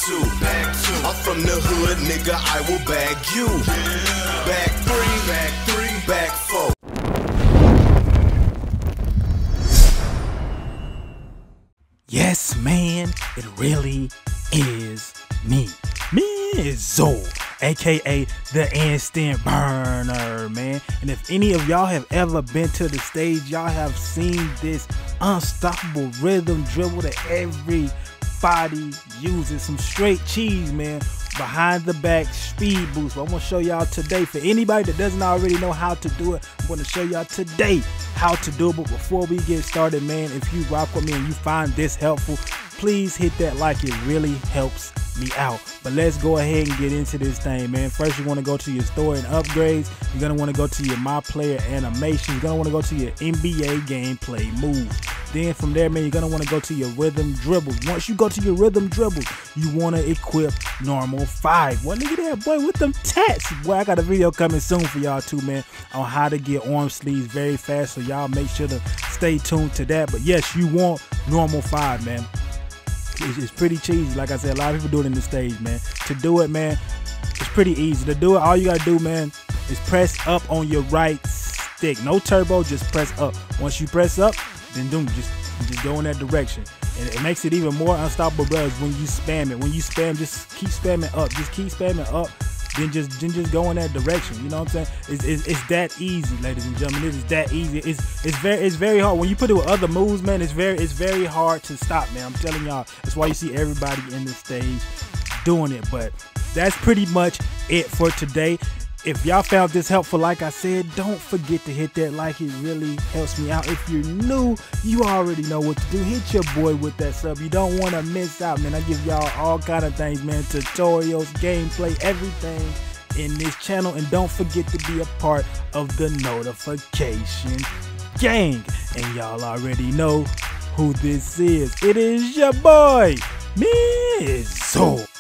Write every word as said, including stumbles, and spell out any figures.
to, back to. I'm from the hood, nigga, I will bag you. Yeah. Back three, back three, back four. Yes, man, it really is me. Me is Zol, aka the instant burner, man. And if any of y'all have ever been to the stage, y'all have seen this unstoppable rhythm dribble that everybody uses. Some straight cheese, man. Behind the back speed boost. I'm gonna show y'all today. For anybody that doesn't already know how to do it, I'm gonna show y'all today how to do it. But before we get started, man, if you rock with me and you find this helpful, please hit that like. It really helps me out. But let's go ahead and get into this thing, man. First, you want to go to your store and upgrades. You're gonna want to go to your MyPlayer animation. You're gonna want to go to your N B A gameplay moves. Then from there, man, you're gonna want to go to your rhythm dribbles. Once you go to your rhythm dribbles, you want to equip normal five. Well, look at that, boy, with them tats. Boy, I got a video coming soon for y'all too, man, on how to get arm sleeves very fast. So y'all make sure to stay tuned to that. But yes, you want normal five, man. It's pretty cheesy. Like I said, a lot of people do it in the stage, man. To do it, man, it's pretty easy. To do it, all you gotta do, man, is press up on your right stick. No turbo, just press up. Once you press up, then do just just go in that direction. And it makes it even more unstoppable, brothers, when you spam it. When you spam, just keep spamming up. Just keep spamming up. Then just then just go in that direction. You know what I'm saying? It's, it's, it's that easy, ladies and gentlemen. It is that easy. It's it's very it's very hard when you put it with other moves, man. It's very it's very hard to stop, man. I'm telling y'all. That's why you see everybody in the stage doing it. But that's pretty much it for today. If y'all found this helpful, like I said, don't forget to hit that like. It really helps me out. If you're new, you already know what to do. Hit your boy with that sub. You don't want to miss out, man. I give y'all all kind of things, man. Tutorials, gameplay, everything in this channel. And don't forget to be a part of the notification gang. And y'all already know who this is. It is your boy, Miz Zol.